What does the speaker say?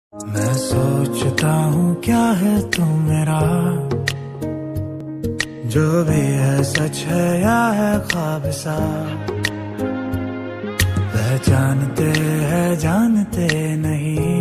मैं सोचता हूँ क्या है तू मेरा, जो भी है सच है या है ख्वाब सा। पहचानते हैं जानते नहीं,